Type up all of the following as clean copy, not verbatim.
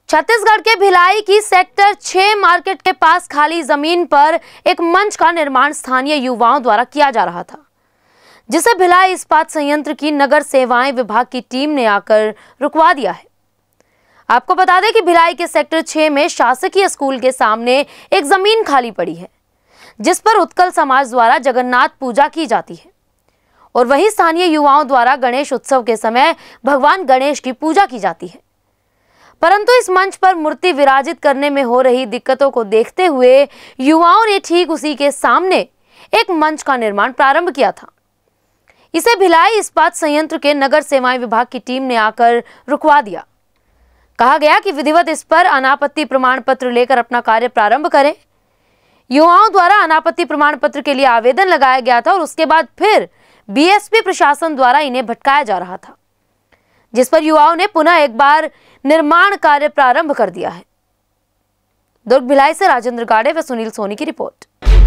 छत्तीसगढ़ के भिलाई की sector 6 market के पास खाली जमीन पर एक मंच का निर्माण स्थानीय युवाओं द्वारा किया जा रहा था, जिसे भिलाई इस्पात संयंत्र की नगर सेवाएं विभाग की टीम ने आकर रुकवा दिया है। आपको बता दें कि भिलाई के सेक्टर 6 में शासकीय स्कूल के सामने एक जमीन खाली पड़ी है, जिस पर उत्कल समाज द्वारा जगन्नाथ पूजा की जाती है और वहीं स्थानीय युवाओं द्वारा गणेश उत्सव के समय भगवान गणेश की पूजा की जाती है। परंतु इस मंच पर मूर्ति विराजित करने में हो रही दिक्कतों को देखते हुए युवाओं ने ठीक उसी के सामने एक मंच का निर्माण प्रारंभ किया था। इसे भिलाई इस्पात संयंत्र के नगर सेवाएं विभाग की टीम ने आकर रुकवा दिया। कहा गया कि विधिवत इस पर अनापत्ति प्रमाण पत्र लेकर अपना कार्य प्रारंभ करें। युवाओं द्वारा अनापत्ति प्रमाण पत्र के लिए आवेदन लगाया गया था और उसके बाद फिर बीएसपी प्रशासन द्वारा इन्हें भटकाया जा रहा था, जिस पर युवाओं ने पुनः एक बार निर्माण कार्य प्रारंभ कर दिया है। दुर्ग भिलाई से राजेंद्र गाड़े व सुनील सोनी की रिपोर्ट।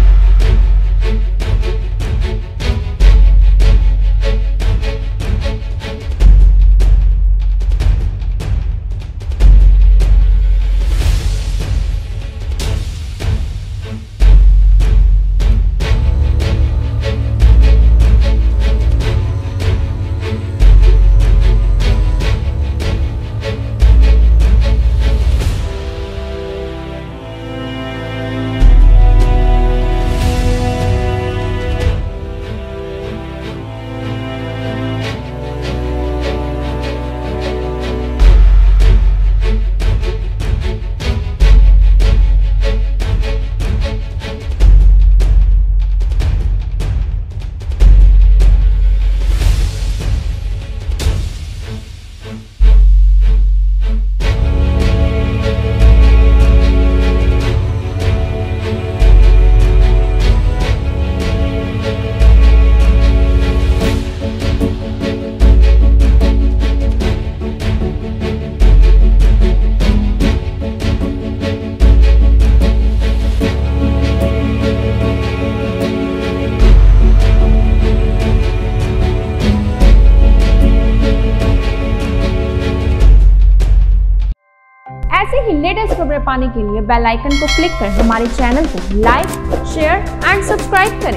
ऐसे ही लेटेस्ट खबरें पाने के लिए बेल आइकन को क्लिक कर हमारे चैनल को लाइक, शेयर एंड सब्सक्राइब करें।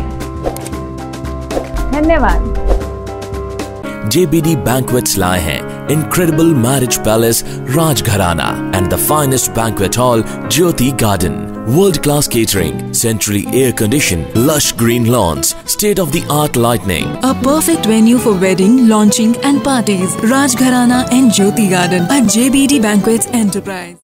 धन्यवाद। JBD Banquets लाए हैं incredible marriage palace Rajgharana and the finest banquet hall Jyoti Garden. World-class catering, centrally air-conditioned, lush green lawns, state-of-the-art lighting. A perfect venue for wedding, launching and parties. Rajgharana and Jyoti Garden at JBD Banquets Enterprise.